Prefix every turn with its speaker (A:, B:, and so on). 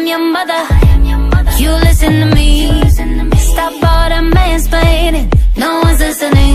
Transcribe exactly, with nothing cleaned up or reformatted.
A: am your mother. You listen to me. Stop all the mansplaining. No one's listening.